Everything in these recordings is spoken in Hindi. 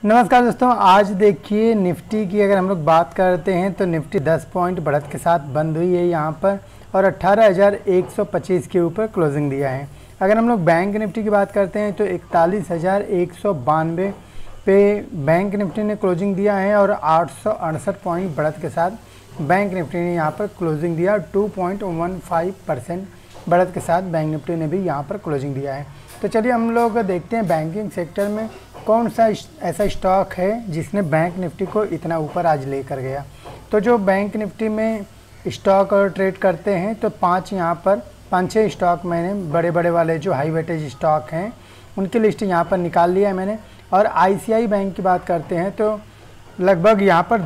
नमस्कार दोस्तों, आज देखिए निफ्टी की अगर हम लोग बात करते हैं तो निफ्टी 10 पॉइंट बढ़त के साथ बंद हुई है यहाँ पर और 18,125 के ऊपर क्लोजिंग दिया है। अगर हम लोग बैंक निफ्टी की बात करते हैं तो 41,192 पे बैंक निफ्टी ने क्लोजिंग दिया है और 868 पॉइंट बढ़त के साथ बैंक निफ्टी ने यहाँ पर क्लोजिंग दिया। 2.15% बढ़त के साथ बैंक निफ्टी ने भी यहाँ पर क्लोजिंग दिया है। तो चलिए हम लोग देखते हैं बैंकिंग सेक्टर में कौन सा ऐसा स्टॉक है जिसने बैंक निफ्टी को इतना ऊपर आज लेकर गया। तो जो बैंक निफ्टी में स्टॉक और ट्रेड करते हैं तो पाँच छः स्टॉक मैंने बड़े बड़े वाले जो हाई वेटेज स्टॉक हैं उनकी लिस्ट यहाँ पर निकाल लिया है मैंने। और ICICI बैंक की बात करते हैं तो लगभग यहाँ पर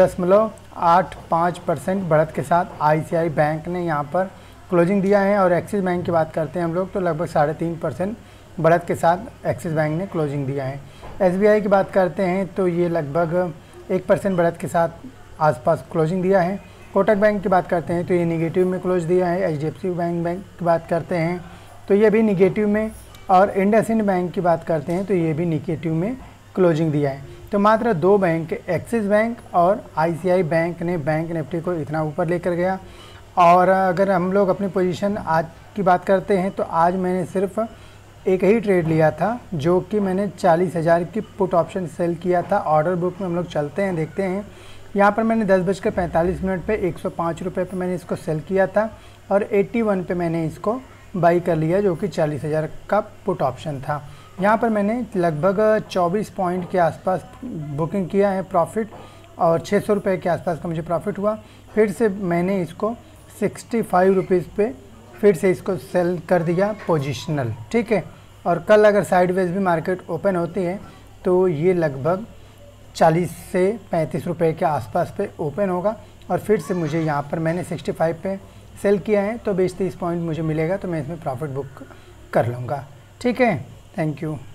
10.85% बढ़त के साथ ICICI बैंक ने यहाँ पर क्लोजिंग दिया है। और एक्सिस बैंक की बात करते हैं हम लोग तो लगभग 3.5% बढ़त के साथ एक्सिस बैंक ने क्लोजिंग दिया है। SBI की बात करते हैं तो ये लगभग 1% बढ़त के साथ आसपास क्लोजिंग दिया है। कोटक बैंक की बात करते हैं तो ये निगेटिव में क्लोज दिया है। HDFC बैंक की बात करते हैं तो ये भी निगेटिव में, और इंडसइंड बैंक की बात करते हैं तो ये भी निगेटिव में क्लोजिंग दिया है। तो मात्र दो बैंक एक्सिस बैंक और ICICI बैंक ने बैंक निफ्टी को इतना ऊपर लेकर गया। और अगर हम लोग अपनी पोजीशन आज की बात करते हैं तो आज मैंने सिर्फ एक ही ट्रेड लिया था जो कि मैंने 40,000 की पुट ऑप्शन सेल किया था। ऑर्डर बुक में हम लोग चलते हैं, देखते हैं। यहाँ पर मैंने 10:45 पे 105 रुपये पे मैंने इसको सेल किया था और 81 पे मैंने इसको बाई कर लिया जो कि 40,000 का पुट ऑप्शन था। यहाँ पर मैंने लगभग 24 पॉइंट के आसपास बुकिंग किया है प्रॉफिट, और 600 रुपये के आसपास का मुझे प्रॉफिट हुआ। फिर से मैंने इसको 65 रुपीज़ पे फिर से इसको सेल कर दिया पोजिशनल, ठीक है। और कल अगर साइडवेज भी मार्केट ओपन होती है तो ये लगभग 40 से 35 रुपये के आसपास पे ओपन होगा। और फिर से मुझे यहाँ पर मैंने 65 पे सेल किया है तो 20-30 पॉइंट मुझे मिलेगा तो मैं इसमें प्रॉफिट बुक कर लूँगा, ठीक है। Thank you.